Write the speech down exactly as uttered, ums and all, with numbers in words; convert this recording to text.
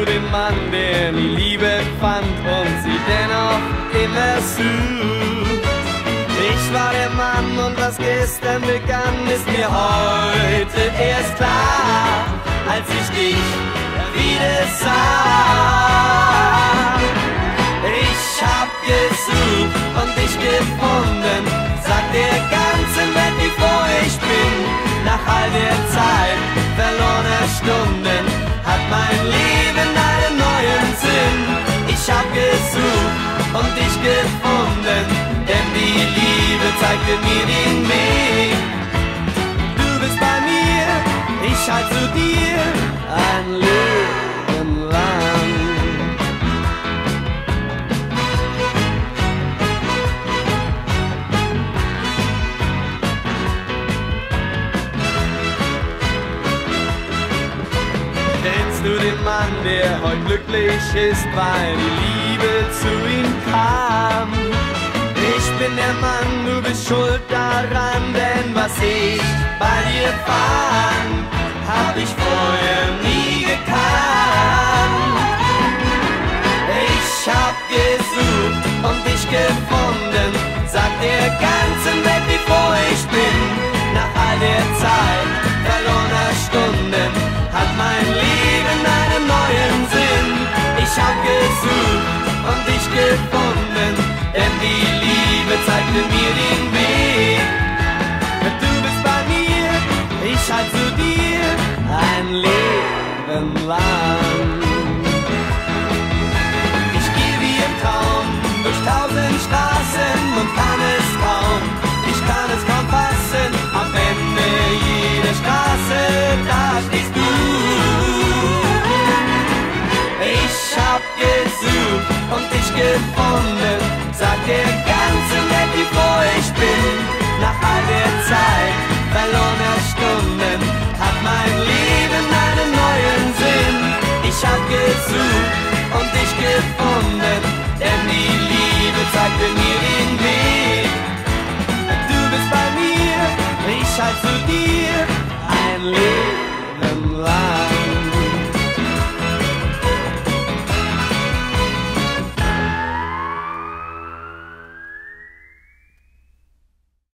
dem Mann, der nie Liebe fand und sie dennoch immer sucht. Ich war der Mann und was gestern begann, ist mir heute erst klar, als ich dich wieder sah. Ich hab gesucht und dich gefunden, sagt der ganzen Welt, wie froh ich bin. Nach all der Zeit verlorener Stunden hat mein Leben einen neuen Sinn. Ich hab gesucht und dich gefunden, denn die Liebe zeigte mir den Weg. Du bist bei mir, ich halt zu dir ein Leben lang. Kennst du den Mann, der heute glücklich ist, weil die Liebe zu ihm kam? Ich bin der Mann, du bist schuld daran, denn was ich bei dir fand, hab ich vorher nie gekannt. Ich hab gesucht und dich gefunden, sagt der ganzen Welt, wie froh ich bin. Nach all der Zeit verlorener Stunden hat mein Leben einen neuen Sinn. Ich hab gesucht und dich gefunden, denn die Liebe zeigte mir den Weg. Du bist bei mir, ich halt zu dir ein Leben lang. Ich gehe wie im Traum durch tausend Straßen und kann es kaum, ich kann es kaum fassen. Am Ende jeder Straße, da stehst du. Ich hab gesucht und dich gefunden, sag der ganzen Welt, wie froh ich bin. Nach all der Zeit verlorener Stunden hat mein Leben einen neuen Sinn. Ich hab gesucht und dich gefunden, denn die Liebe zeigte mir den Weg. Du bist bei mir, ich halt